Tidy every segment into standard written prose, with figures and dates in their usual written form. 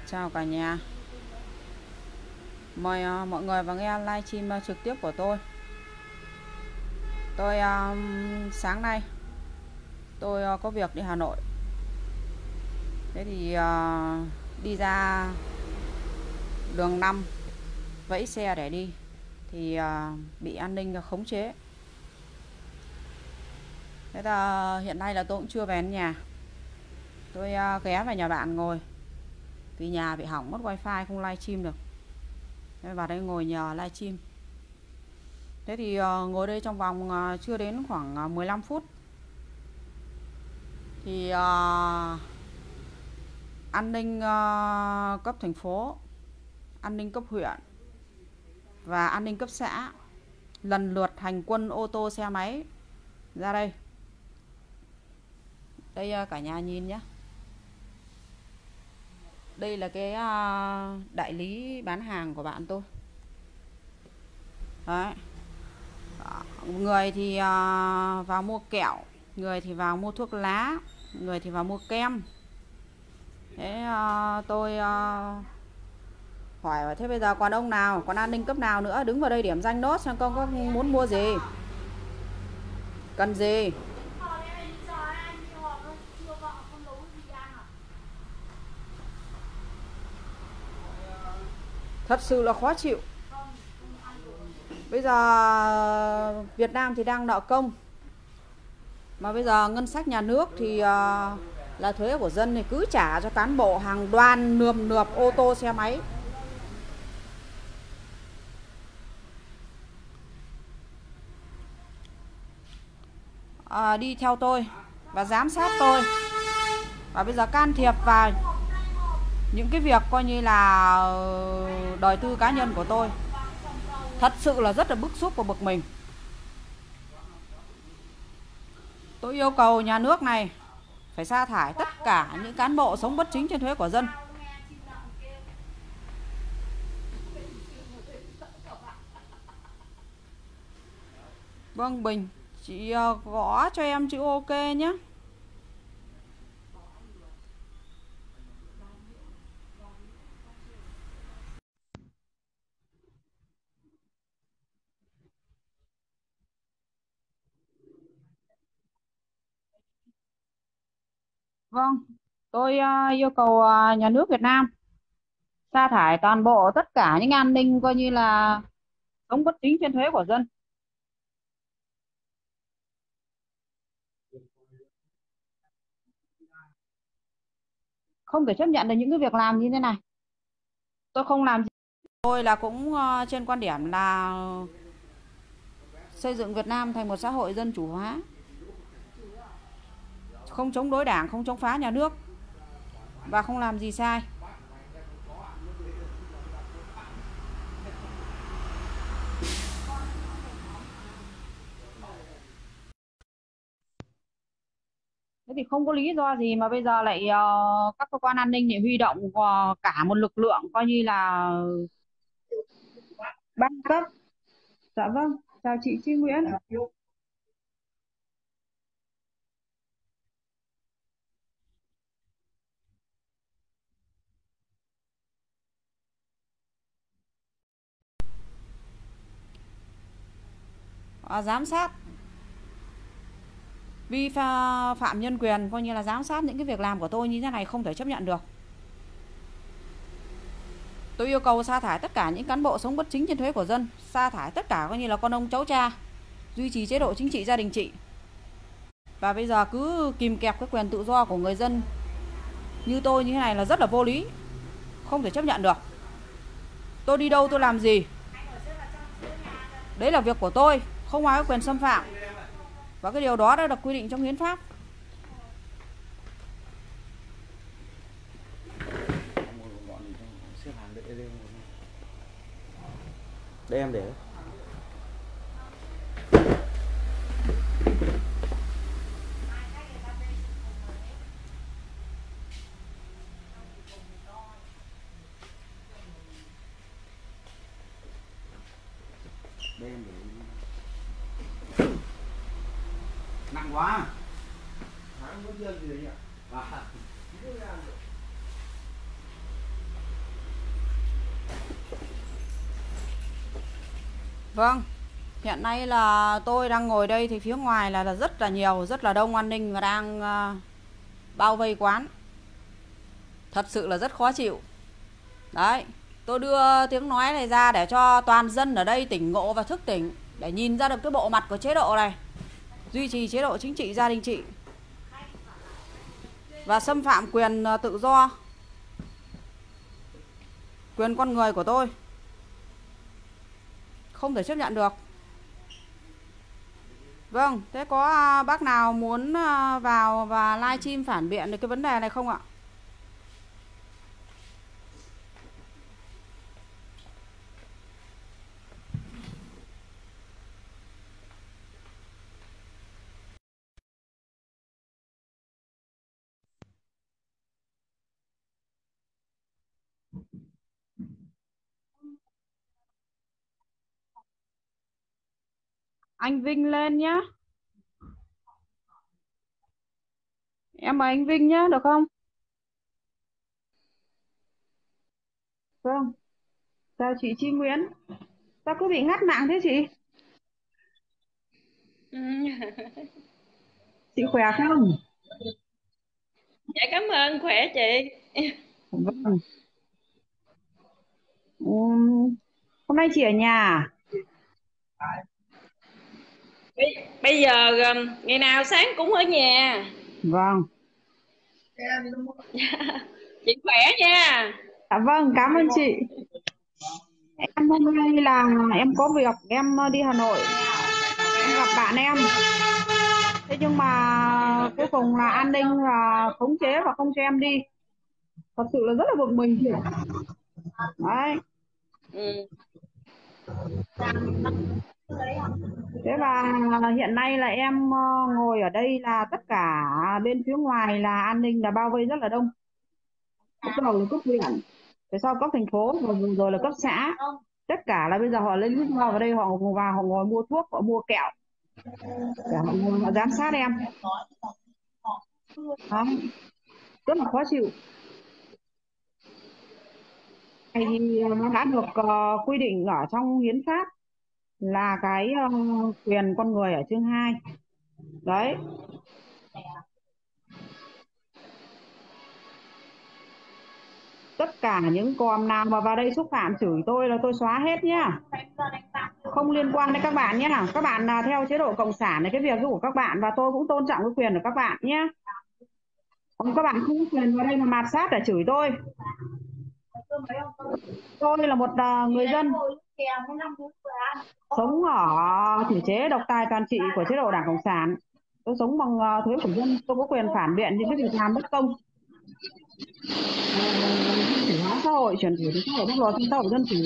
Chào cả nhà. Mời mọi người vào nghe livestream trực tiếp của tôi. Sáng nay tôi có việc đi Hà Nội. Thế thì đi ra đường 5 vẫy xe để đi thì bị an ninh khống chế. Thế là hiện nay là tôi cũng chưa về đến nhà. Tôi ghé vào nhà bạn ngồi vì nhà bị hỏng mất wifi không livestream được. Thế vào đây ngồi nhờ livestream. Thế thì ngồi đây trong vòng chưa đến khoảng 15 phút thì an ninh cấp thành phố, an ninh cấp huyện và an ninh cấp xã lần lượt hành quân ô tô xe máy ra đây. Đây cả nhà nhìn nhé. Đây là cái đại lý bán hàng của bạn tôi. Đấy. Người thì vào mua kẹo, người thì vào mua thuốc lá, người thì vào mua kem. Thế tôi hỏi thế bây giờ còn ông nào, còn an ninh cấp nào nữa đứng vào đây điểm danh nốt xem con có muốn mua gì, cần gì. Thật sự là khó chịu. Bây giờ Việt Nam thì đang nợ công, mà bây giờ ngân sách nhà nước thì là thuế của dân thì cứ trả cho cán bộ hàng đoàn nườm nượp ô tô xe máy. Đi theo tôi và giám sát tôi, và bây giờ can thiệp vào những cái việc coi như là đời tư cá nhân của tôi. Thật sự là rất là bức xúc và bực mình. Tôi yêu cầu nhà nước này phải sa thải tất cả những cán bộ sống bất chính trên thuế của dân. Vâng, Bình, chị gõ cho em chữ OK nhé. Vâng, tôi yêu cầu nhà nước Việt Nam sa thải toàn bộ tất cả những an ninh coi như là sống bất chính trên thuế của dân. Không thể chấp nhận được những cái việc làm như thế này. Tôi không làm gì. Tôi là cũng trên quan điểm là xây dựng Việt Nam thành một xã hội dân chủ hóa, không chống đối đảng, không chống phá nhà nước và không làm gì sai. Thế thì không có lý do gì mà bây giờ lại các cơ quan an ninh để huy động cả một lực lượng coi như là ban cấp. Dạ vâng, chào chị Tri Nguyễn. Giám sát vi phạm nhân quyền, coi như là giám sát những cái việc làm của tôi như thế này không thể chấp nhận được. Tôi yêu cầu sa thải tất cả những cán bộ sống bất chính trên thuế của dân, sa thải tất cả coi như là con ông cháu cha, duy trì chế độ chính trị gia đình trị. Và bây giờ cứ kìm kẹp cái quyền tự do của người dân như tôi như thế này là rất là vô lý, không thể chấp nhận được. Tôi đi đâu tôi làm gì, đấy là việc của tôi, không ai có quyền xâm phạm. Và cái điều đó đã được quy định trong hiến pháp. Đây em để. Đây em để. Nặng quá. Tháng có gì đấy nhỉ? Vâng, hiện nay là tôi đang ngồi đây thì phía ngoài là rất là nhiều, rất là đông an ninh và đang bao vây quán. Thật sự là rất khó chịu. Đấy, tôi đưa tiếng nói này ra để cho toàn dân ở đây tỉnh ngộ và thức tỉnh, để nhìn ra được cái bộ mặt của chế độ này. Duy trì chế độ chính trị gia đình trị và xâm phạm quyền tự do, quyền con người của tôi. Không thể chấp nhận được. Vâng, thế có bác nào muốn vào và livestream phản biện được cái vấn đề này không ạ? Anh Vinh lên nhá. Em mời anh Vinh nhá, được không? Vâng, chào chị Chi Nguyễn. Sao cứ bị ngắt mạng thế chị? Chị khỏe không? Dạ cảm ơn, khỏe chị. Vâng. Hôm nay chị ở nhà à? Bây giờ ngày nào sáng cũng ở nhà. Vâng. Chị khỏe nha. Dạ vâng, cảm ơn chị. Em hôm nay là em có việc, em đi Hà Nội, em gặp bạn em. Thế nhưng mà cuối cùng là an ninh là khống chế và không cho em đi. Thật sự là rất là bực mình chị. Đấy. Ừ. Thế và hiện nay là em ngồi ở đây là tất cả bên phía ngoài là an ninh là bao vây rất là đông. Bắt đầu là cấp huyện, rồi sau cấp thành phố, rồi là cấp xã. Tất cả là bây giờ họ lên list vào đây, họ vào họ ngồi mua thuốc, họ mua kẹo để họ giám sát em. Đó. Rất là khó chịu. Này thì nó đã được quy định ở trong hiến pháp là cái quyền con người ở chương 2. Đấy. Tất cả những con nào mà vào đây xúc phạm chửi tôi là tôi xóa hết nhá. Không liên quan đến các bạn nhá. Các bạn là theo chế độ cộng sản này, cái việc của các bạn và tôi cũng tôn trọng cái quyền của các bạn nhá. Còn các bạn không có quyền vào đây mà mạt sát để chửi tôi. Tôi là một người dân sống ở thể chế độc tài toàn trị của chế độ Đảng Cộng sản. Tôi sống bằng thuế của dân, tôi có quyền phản biện những cái việc làm bất công. Chuyển hóa xã hội, chuyển đổi xã hội pháp luật, xã hội dân chủ.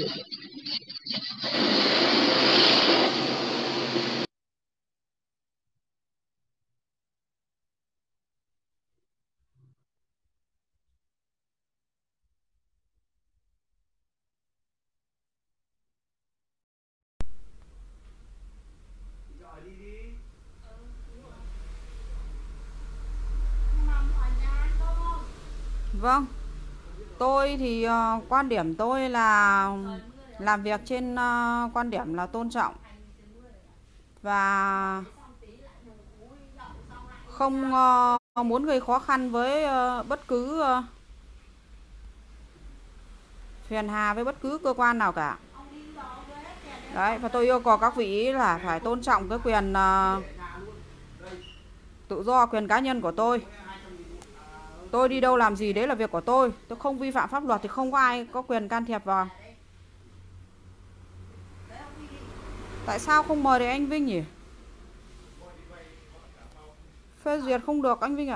Vâng, tôi thì quan điểm tôi là làm việc trên quan điểm là tôn trọng và không muốn gây khó khăn với bất cứ phiền hà với bất cứ cơ quan nào cả. Đấy, và tôi yêu cầu các vị là phải tôn trọng cái quyền tự do, quyền cá nhân của tôi. Tôi đi đâu làm gì đấy là việc của tôi không vi phạm pháp luật thì không có ai có quyền can thiệp vào. Tại sao không mời được anh Vinh nhỉ? Phê duyệt không được anh Vinh ạ.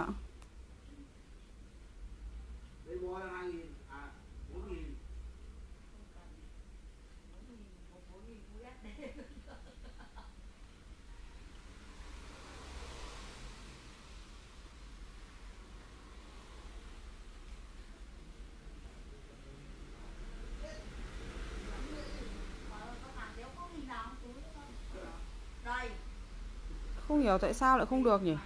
Không hiểu tại sao lại không được nhỉ?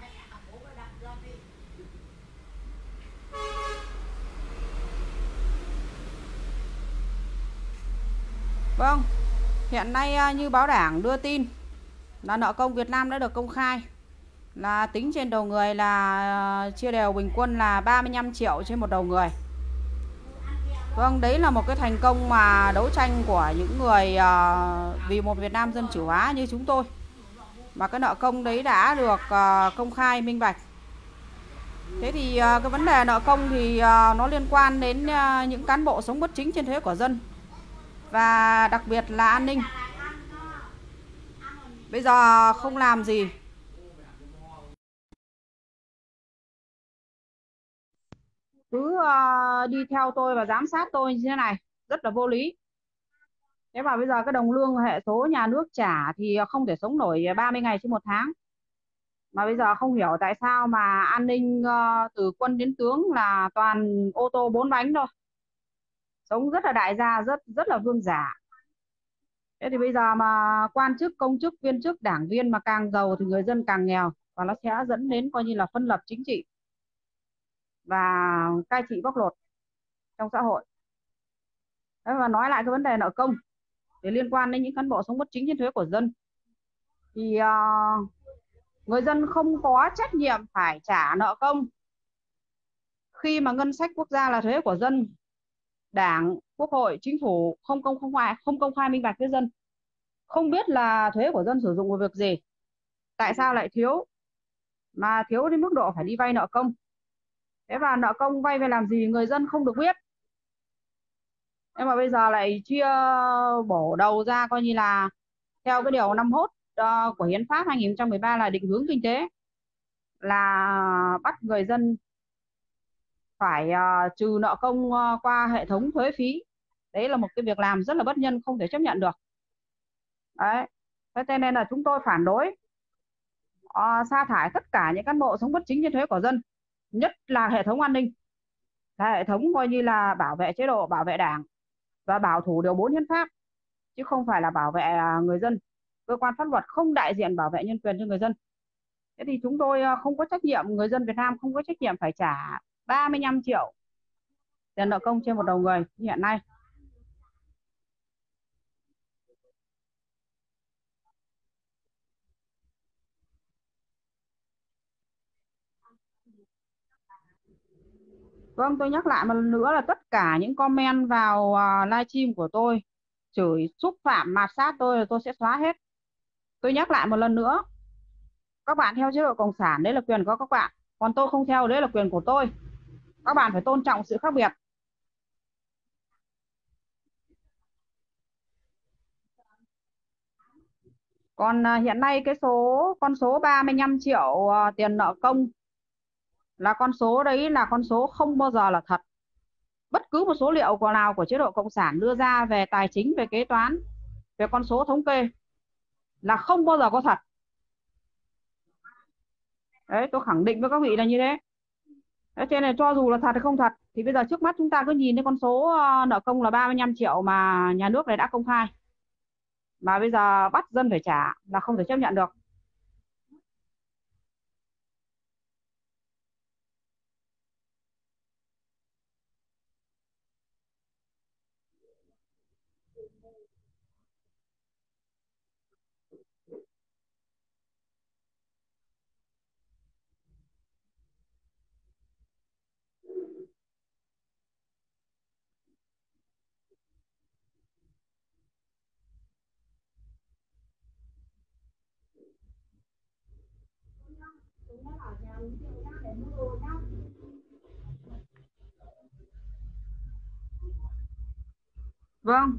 Vâng, Hiện nay như báo Đảng đưa tin là nợ công Việt Nam đã được công khai, là tính trên đầu người là chia đều bình quân là 35 triệu trên một đầu người. Vâng, đấy là một cái thành công mà đấu tranh của những người vì một Việt Nam dân chủ hóa như chúng tôi. Mà cái nợ công đấy đã được công khai minh bạch. Thế thì cái vấn đề nợ công thì nó liên quan đến những cán bộ sống bất chính trên thuế của dân, và đặc biệt là an ninh. Bây giờ không làm gì, cứ đi theo tôi và giám sát tôi như thế này, rất là vô lý. Thế mà bây giờ cái đồng lương hệ số nhà nước trả thì không thể sống nổi 30 ngày trên một tháng. Mà bây giờ không hiểu tại sao mà an ninh từ quân đến tướng là toàn ô tô 4 bánh thôi. Sống rất là đại gia, rất rất là vương giả. Thế thì bây giờ mà quan chức, công chức, viên chức, đảng viên mà càng giàu thì người dân càng nghèo, và nó sẽ dẫn đến coi như là phân lập chính trị và cai trị bóc lột trong xã hội. Thế mà nói lại cái vấn đề nợ công thì liên quan đến những cán bộ sống bất chính trên thuế của dân, thì người dân không có trách nhiệm phải trả nợ công khi mà ngân sách quốc gia là thuế của dân. Đảng, Quốc hội, Chính phủ không công khai minh bạch với dân, không biết là thuế của dân sử dụng vào việc gì, tại sao lại thiếu, mà thiếu đến mức độ phải đi vay nợ công. Thế và nợ công vay về làm gì người dân không được biết. Nhưng mà bây giờ lại chia bổ đầu ra coi như là theo cái điều 51 của Hiến pháp 2013 là định hướng kinh tế, là bắt người dân phải trừ nợ công qua hệ thống thuế phí. Đấy là một cái việc làm rất là bất nhân, không thể chấp nhận được. Đấy, thế cho nên là chúng tôi phản đối sa thải tất cả những cán bộ sống bất chính trên thuế của dân, nhất là hệ thống an ninh, là hệ thống coi như là bảo vệ chế độ, bảo vệ đảng và bảo thủ điều 4 hiến pháp, chứ không phải là bảo vệ người dân. Cơ quan pháp luật không đại diện bảo vệ nhân quyền cho người dân. Thế thì chúng tôi không có trách nhiệm, người dân Việt Nam không có trách nhiệm phải trả 35 triệu tiền nợ công trên một đầu người như hiện nay. Vâng, tôi nhắc lại một lần nữa là tất cả những comment vào livestream của tôi chửi, xúc phạm, mạt sát tôi là tôi sẽ xóa hết. Tôi nhắc lại một lần nữa, các bạn theo chế độ cộng sản đấy là quyền của các bạn, còn tôi không theo đấy là quyền của tôi. Các bạn phải tôn trọng sự khác biệt. Còn hiện nay cái con số 35 triệu tiền nợ công là con số đấy là con số không bao giờ là thật. Bất cứ một số liệu nào của chế độ cộng sản đưa ra về tài chính, về kế toán, về con số thống kê là không bao giờ có thật. Đấy, tôi khẳng định với các vị là như thế. Thế cho nên là cho dù là thật hay không thật thì bây giờ trước mắt chúng ta cứ nhìn thấy con số nợ công là 35 triệu mà nhà nước này đã công khai, mà bây giờ bắt dân phải trả là không thể chấp nhận được. Vâng,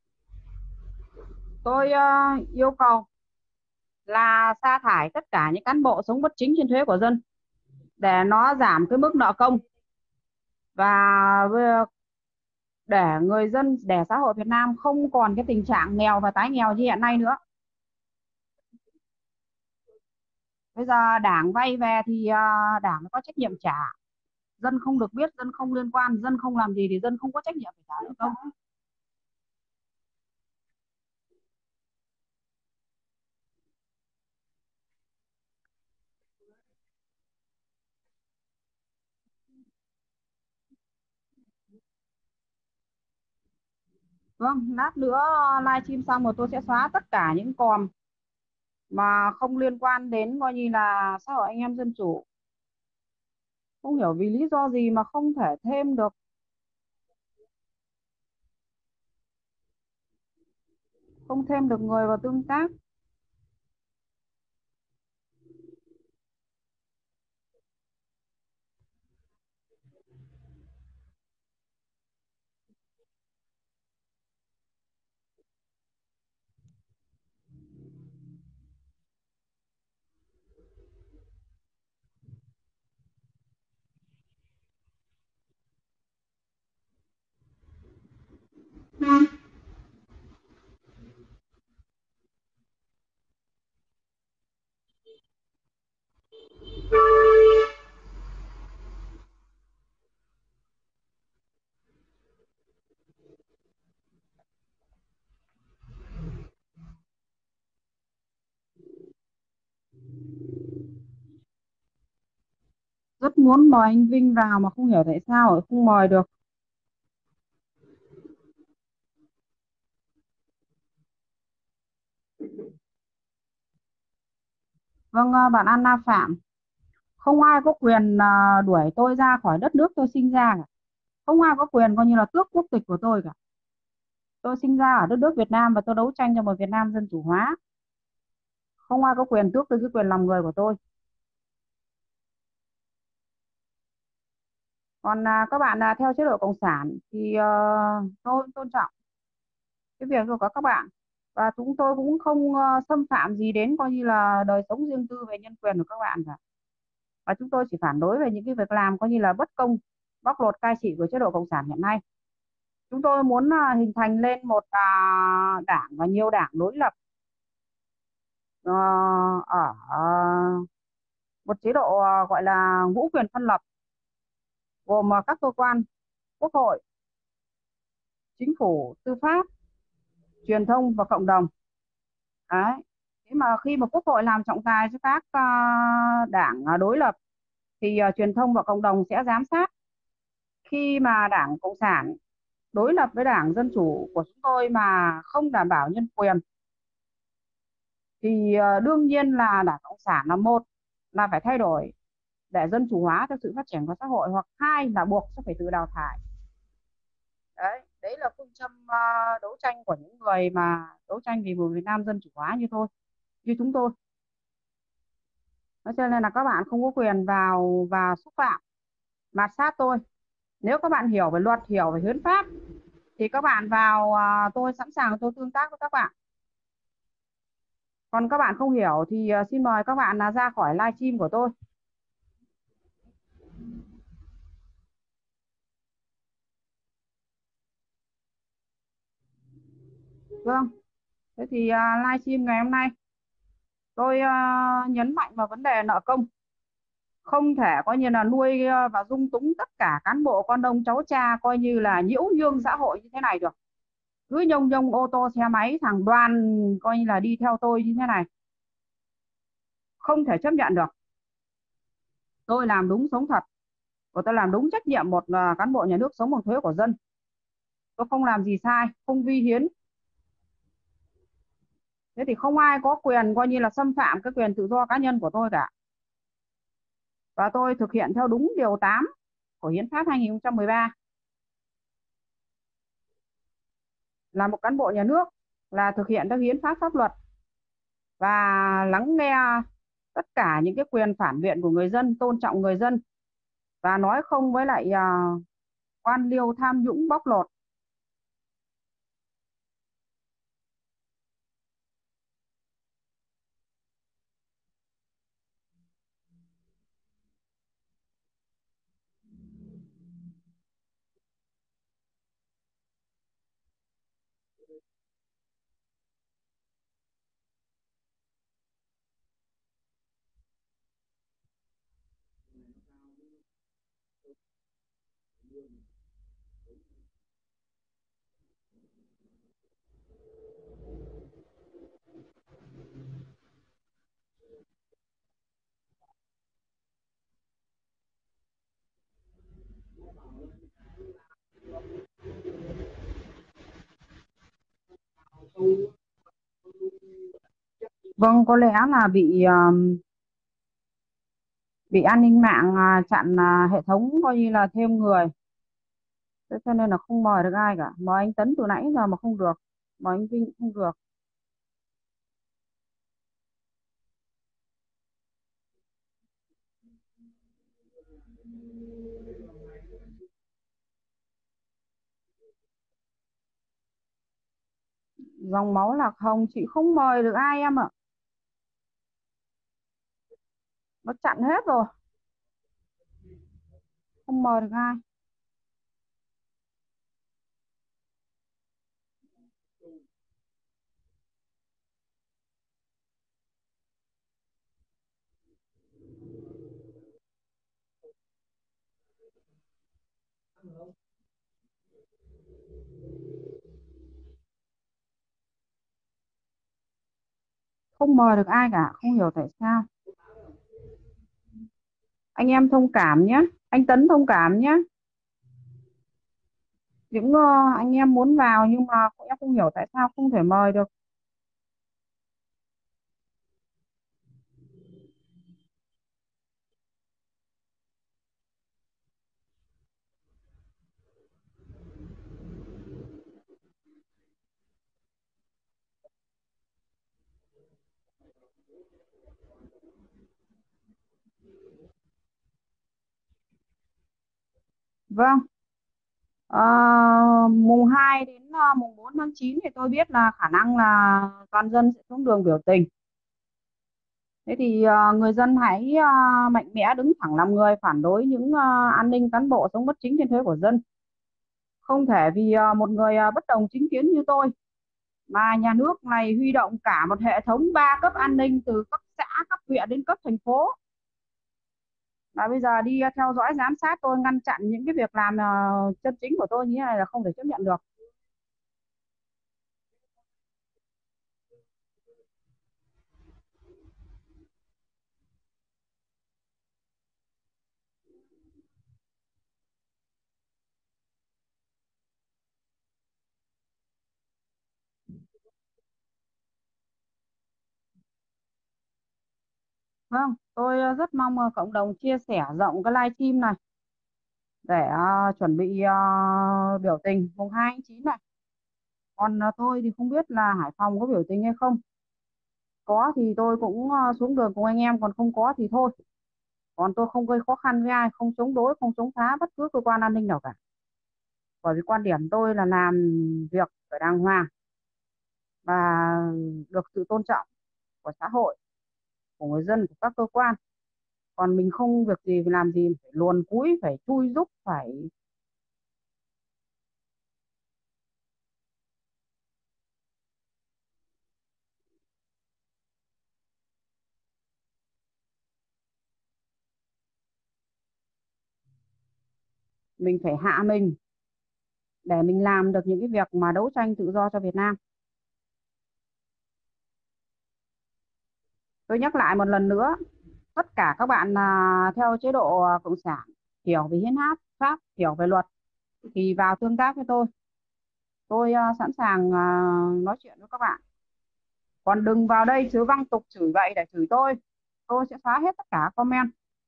tôi yêu cầu là sa thải tất cả những cán bộ sống bất chính trên thuế của dân để nó giảm cái mức nợ công, và để người dân, để xã hội Việt Nam không còn cái tình trạng nghèo và tái nghèo như hiện nay nữa. Bây giờ đảng vay về thì đảng có trách nhiệm trả, dân không được biết, dân không liên quan, dân không làm gì thì dân không có trách nhiệm phải trả nợ công. Vâng, lát nữa livestream xong rồi tôi sẽ xóa tất cả những còm mà không liên quan đến coi như là xã hội anh em dân chủ. Không hiểu vì lý do gì mà không thể thêm được, không thêm được người vào tương tác. Rất muốn mời anh Vinh vào mà không hiểu tại sao lại không mời được. Vâng, bạn Anna Phạm, không ai có quyền đuổi tôi ra khỏi đất nước tôi sinh ra cả. Không ai có quyền coi như là tước quốc tịch của tôi cả. Tôi sinh ra ở đất nước Việt Nam và tôi đấu tranh cho một Việt Nam dân chủ hóa. Không ai có quyền tước đi cái quyền làm người của tôi. Còn các bạn theo chế độ cộng sản thì tôi tôn trọng cái việc của các bạn, và chúng tôi cũng không xâm phạm gì đến coi như là đời sống riêng tư về nhân quyền của các bạn cả. Và chúng tôi chỉ phản đối về những cái việc làm coi như là bất công, bóc lột cai trị của chế độ cộng sản hiện nay. Chúng tôi muốn hình thành lên một đảng và nhiều đảng đối lập ờ, ở một chế độ gọi là ngũ quyền phân lập, gồm các cơ quan quốc hội, chính phủ, tư pháp, truyền thông và cộng đồng. Đấy. Thế mà khi mà quốc hội làm trọng tài cho các đảng đối lập thì truyền thông và cộng đồng sẽ giám sát. Khi mà đảng cộng sản đối lập với đảng dân chủ của chúng tôi mà không đảm bảo nhân quyền thì đương nhiên là đảng cộng sản là một là phải thay đổi để dân chủ hóa theo sự phát triển của xã hội, hoặc hai là buộc sẽ phải tự đào thải. Đấy là phương châm đấu tranh của những người mà đấu tranh vì một Việt Nam dân chủ hóa như tôi, như chúng tôi. Nói cho nên là các bạn không có quyền vào và xúc phạm, mạt sát tôi. Nếu các bạn hiểu về luật, hiểu về hiến pháp thì các bạn vào, tôi sẵn sàng tôi tương tác với các bạn. Còn các bạn không hiểu thì xin mời các bạn là ra khỏi livestream của tôi. Vâng, thế thì livestream ngày hôm nay tôi nhấn mạnh vào vấn đề nợ công. Không thể coi như là nuôi và dung túng tất cả cán bộ con ông cháu cha coi như là nhiễu nhương xã hội như thế này được. Cứ nhông nhông ô tô xe máy thằng Đoan coi như là đi theo tôi như thế này, không thể chấp nhận được. Tôi làm đúng sống thật, và tôi làm đúng trách nhiệm một cán bộ nhà nước sống bằng thuế của dân. Tôi không làm gì sai, không vi hiến. Thế thì không ai có quyền coi như là xâm phạm cái quyền tự do cá nhân của tôi cả. Và tôi thực hiện theo đúng điều 8 của Hiến pháp 2013. Là một cán bộ nhà nước là thực hiện theo hiến pháp, pháp luật và lắng nghe tất cả những cái quyền phản biện của người dân, tôn trọng người dân và nói không với lại quan liêu tham nhũng bóc lột. Vâng, có lẽ là bị an ninh mạng chặn hệ thống coi như là thêm người. Thế cho nên là không mời được ai cả. Mời anh Tấn từ nãy giờ mà không được. Mời anh Vinh cũng không được. Dòng máu lạc hồng chị không mời được ai em ạ. Nó chặn hết rồi. Không mời được ai. Không mời được ai cả. Không hiểu tại sao. Anh em thông cảm nhé. Anh Tấn thông cảm nhé. Những anh em muốn vào nhưng mà em không hiểu tại sao không thể mời được. Vâng. Ờ, mùng 2 đến mùng 4 tháng 9 thì tôi biết là khả năng là toàn dân sẽ xuống đường biểu tình. Thế thì người dân hãy mạnh mẽ đứng thẳng làm người phản đối những an ninh cán bộ sống bất chính trên thuế của dân. Không thể vì một người bất đồng chính kiến như tôi mà nhà nước này huy động cả một hệ thống 3 cấp an ninh từ cấp xã, cấp huyện đến cấp thành phố. Và bây giờ đi theo dõi giám sát tôi, ngăn chặn những cái việc làm chân chính của tôi như thế này là không thể chấp nhận được. Vâng, tôi rất mong cộng đồng chia sẻ rộng cái livestream này để chuẩn bị biểu tình mùng 2 tháng 9 này. Còn tôi thì không biết là Hải Phòng có biểu tình hay không. Có thì tôi cũng xuống đường cùng anh em, còn không có thì thôi. Còn tôi không gây khó khăn với ai, không chống đối, không chống phá bất cứ cơ quan an ninh nào cả. Bởi vì quan điểm tôi là làm việc phải đàng hoàng và được sự tôn trọng của xã hội, của người dân, của các cơ quan. Còn mình không việc gì phải làm gì phải luồn cúi, phải chui rúc, phải mình phải hạ mình để mình làm được những cái việc mà đấu tranh tự do cho Việt Nam. Tôi nhắc lại một lần nữa, tất cả các bạn theo chế độ cộng sản, hiểu về hiến pháp, hiểu về luật thì vào tương tác với tôi. Tôi sẵn sàng nói chuyện với các bạn. Còn đừng vào đây chứ văng tục chửi bậy để chửi tôi sẽ xóa hết tất cả comment.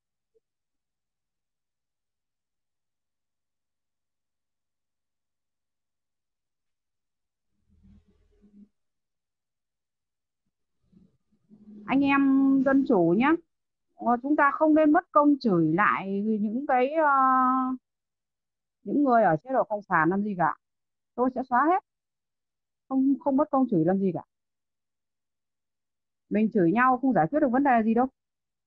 Anh em dân chủ nhé. Chúng ta không nên mất công chửi lại những người ở chế độ cộng sản làm gì cả. Tôi sẽ xóa hết, không không mất công chửi làm gì cả. Mình chửi nhau không giải quyết được vấn đề gì đâu.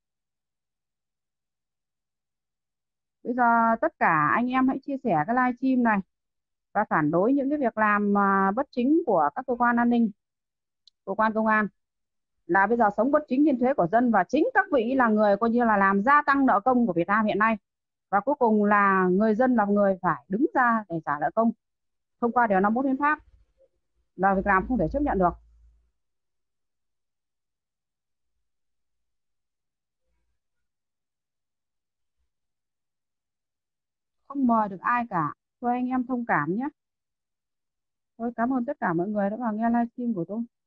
Bây giờ tất cả anh em hãy chia sẻ cái livestream này và phản đối những cái việc làm bất chính của các cơ quan an ninh, cơ quan công an, là bây giờ sống bất chính trên thuế của dân, và chính các vị là người coi như là làm gia tăng nợ công của Việt Nam hiện nay. Và cuối cùng là người dân là người phải đứng ra để trả nợ công thông qua điều 51 hiến pháp, là việc làm không thể chấp nhận được. Không mời được ai cả. Thôi anh em thông cảm nhé. Tôi cảm ơn tất cả mọi người đã vào nghe livestream của tôi.